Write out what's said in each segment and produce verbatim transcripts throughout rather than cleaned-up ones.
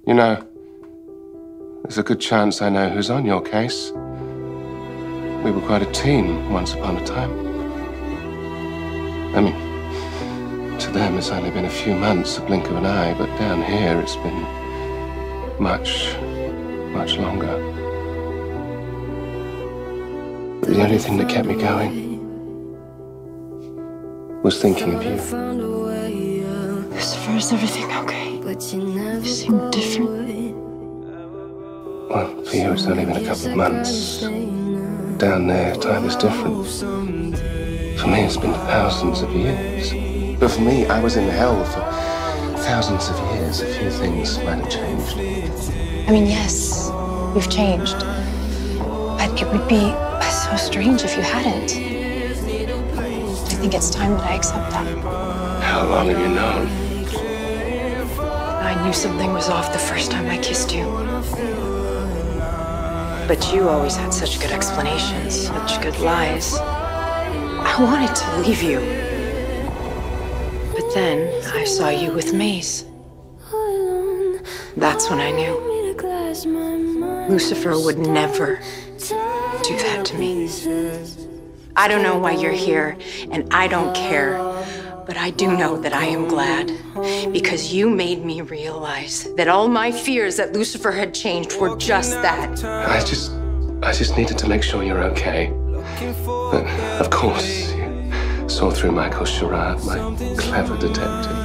You know, there's a good chance I know who's on your case. We were quite a team once upon a time. I mean, to them it's only been a few months, a blink of an eye, but down here it's been much, much longer. But the only thing that kept me going was thinking of you. Lucifer, is everything okay? You seem different. Well, for you it's only been a couple of months. Down there, time is different. For me, it's been thousands of years. But for me, I was in hell for thousands of years. A few things might have changed. I mean, yes, you've changed. But it would be so strange if you hadn't. I think it's time that I accept that. How long have you known? I knew something was off the first time I kissed you. But you always had such good explanations, such good lies. I wanted to leave you. But then I saw you with Maze. That's when I knew. Lucifer would never do that to me. I don't know why you're here, and I don't care. But I do know that I am glad, because you made me realize that all my fears that Lucifer had changed were just that. I just, I just needed to make sure you're okay. But of course, you saw through Michael Sherratt, my clever detective.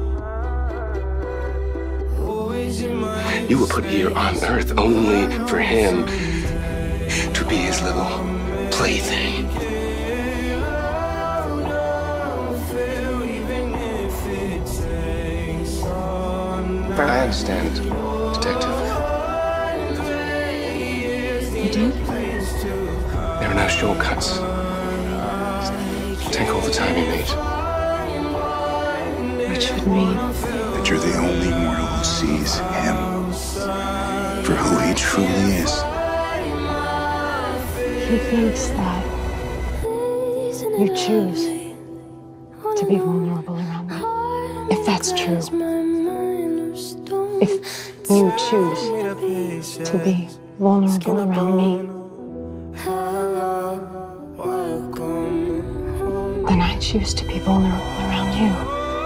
You were put here on Earth only for him to be his little plaything. I understand, Detective. You do? There are no shortcuts. Take all the time you need. Which would mean that you're the only mortal who sees him for who he truly is. he thinks that you choose to be vulnerable around me. If that's true. If you choose to be vulnerable around me, then I choose to be vulnerable around you.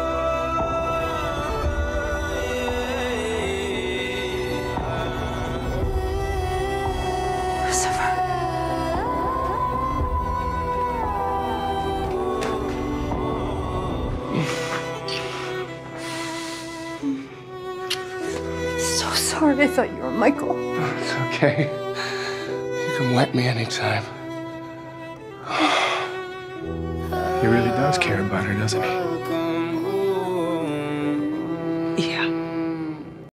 Lucifer. So sorry, I thought you were Michael. Oh, it's okay. You can wet me anytime. He really does care about her, doesn't he? Yeah.